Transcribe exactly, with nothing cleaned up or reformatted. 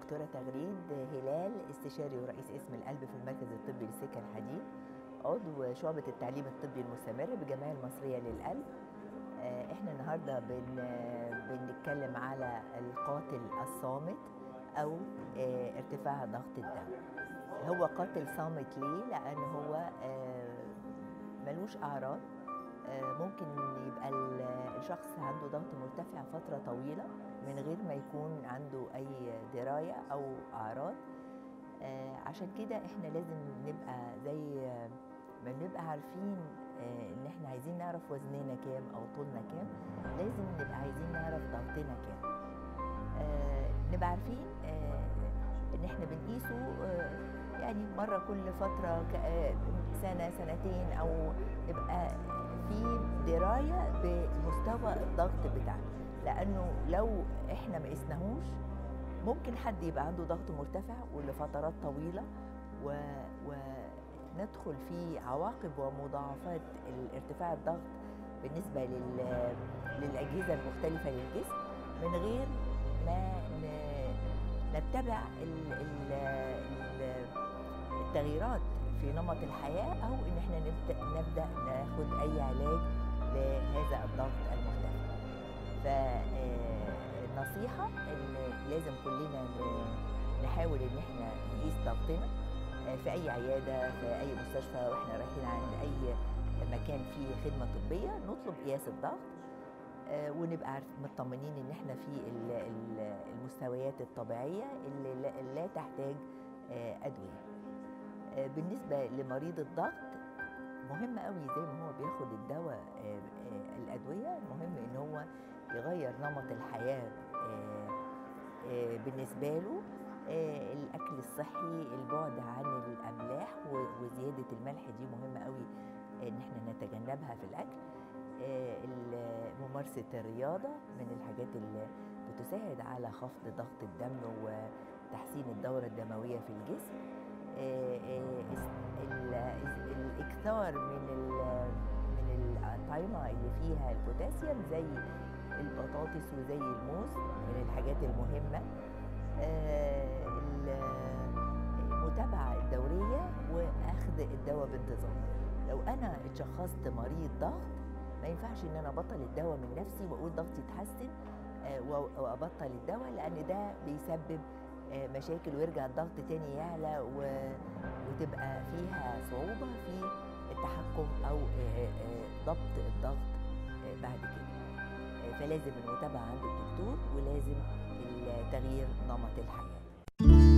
دكتورة تغريد هلال، استشاري ورئيس قسم القلب في المركز الطبي للسكة الحديد، عضو شعبة التعليم الطبي المستمر بالجمعية المصرية للقلب. احنا النهارده بن بنتكلم على القاتل الصامت او ارتفاع ضغط الدم. هو قاتل صامت ليه؟ لان هو ملوش اعراض. ممكن يبقى الشخص عنده ضغط مرتفع فترة طويلة من غير ما يكون عنده أي دراية أو أعراض. عشان كده إحنا لازم نبقى زي ما بنبقى عارفين إن إحنا عايزين نعرف وزننا كام أو طولنا كام، لازم نبقى عايزين نعرف ضغطنا كام. نبقى عارفين إن إحنا بنقيسه يعني مرة كل فترة، سنة سنتين، أو نبقى في دراية بمستوى الضغط بتاعنا، لأنه لو إحنا ما قسناهوش ممكن حد يبقى عنده ضغط مرتفع ولفترات طويلة و... وندخل في عواقب ومضاعفات ارتفاع الضغط بالنسبة لل... للأجهزة المختلفة للجسم من غير ما ن... نتبع ال... ال... التغييرات في نمط الحياة، أو إن إحنا نبدأ, نبدأ ناخد أي علاج لهذا الضغط المرتفع. فالنصيحة إن لازم كلنا نحاول إن إحنا نقيس ضغطنا في أي عيادة، في أي مستشفى، وإحنا رايحين عند أي مكان فيه خدمة طبية نطلب قياس الضغط، ونبقى عارف مطمنين إن إحنا في المستويات الطبيعية اللي لا تحتاج أدوية. بالنسبة لمريض الضغط مهم قوي زي ما هو بياخد الدواء الأدوية، مهم إن هو يغير نمط الحياة بالنسبة له. الأكل الصحي، البعد عن الأملاح وزيادة الملح دي مهمة قوي إن احنا نتجنبها في الأكل. ممارسة الرياضة من الحاجات اللي بتساعد على خفض ضغط الدم وتحسين الدورة الدموية في الجسم. الإكثار من من الأطعمة اللي فيها البوتاسيوم زي البطاطس وزي الموز من الحاجات المهمة. المتابعة الدورية وأخذ الدواء بانتظام. لو أنا اتشخصت مريض ضغط ما ينفعش إن أنا أبطل الدواء من نفسي وأقول ضغطي اتحسن وأبطل الدواء، لأن ده بيسبب مشاكل ويرجع الضغط تاني يعلى وتبقى فيها صعوبة في التحكم أو ضبط الضغط بعد كده. فلازم المتابعة عند الدكتور ولازم تغيير نمط الحياة.